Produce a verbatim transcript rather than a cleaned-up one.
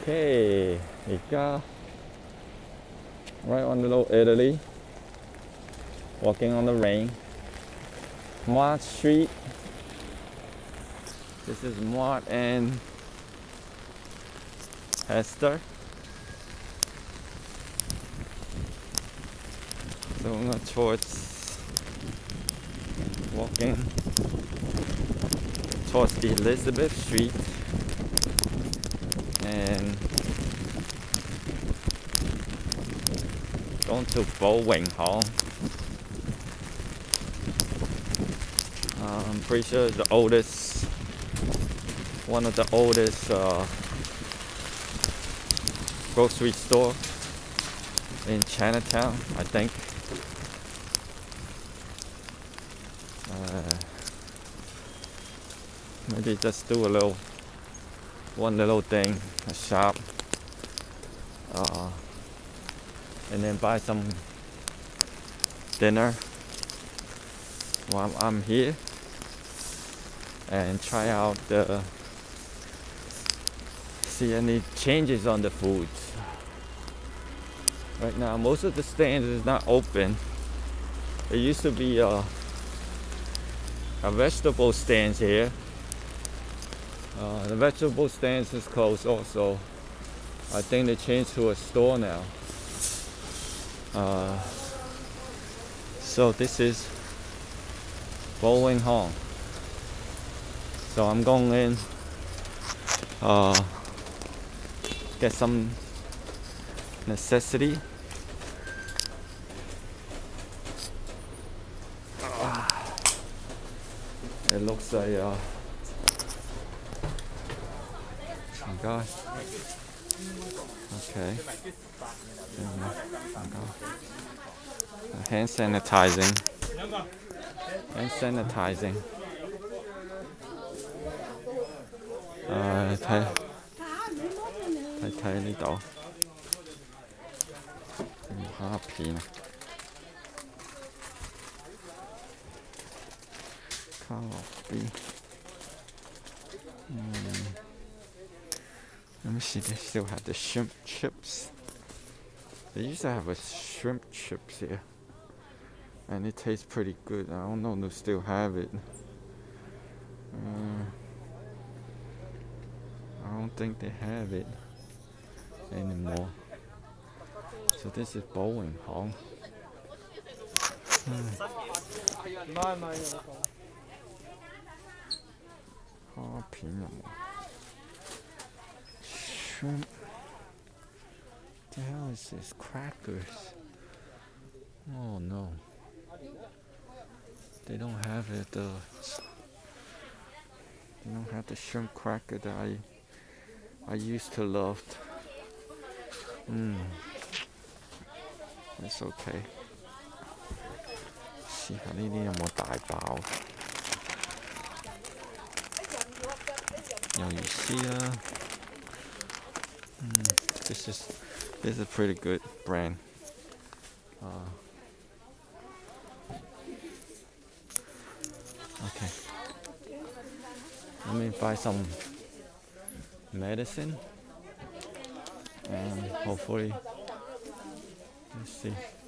Okay, you go. Right on Little Italy. Walking on the rain. Mott Street. This is Mott and Hester. Going towards walking towards Elizabeth Street and going to Bowling Hall. Uh, I'm pretty sure it's the oldest, one of the oldest uh, grocery store in Chinatown, I think. Uh, maybe just do a little, one little thing, a shop, uh, and then buy some dinner while I'm here, and try out the, see any changes on the food. Right now, most of the stands is not open. There used to be a, a vegetable stands here. Uh, the vegetable stands is closed also. I think they changed to a store now. Uh, so this is Bowling Hall. So I'm going in, uh, get some necessity. Uh, it looks like, uh, oh God. Okay. Uh, hand sanitizing. Hand sanitizing. Uh, 睇睇睇呢度，蝦片、卡樂 B。Mm. Let me see, they still have the shrimp chips. They used to have a shrimp chips here, and it tastes pretty good. I don't know if they still have it. Uh, I don't think they have it anymore. So this is Bowling Hall. Hmm. Oh, peanut. Shrimp. What the hell is this? Crackers. Oh no. They don't have it. Uh, they don't have the shrimp cracker that I I used to love. Mm. It's okay. 試下呢啲有冇大包？有意思啊！ Mm, this is this is a pretty good brand. Uh, okay. Let me buy some medicine and hopefully let's see.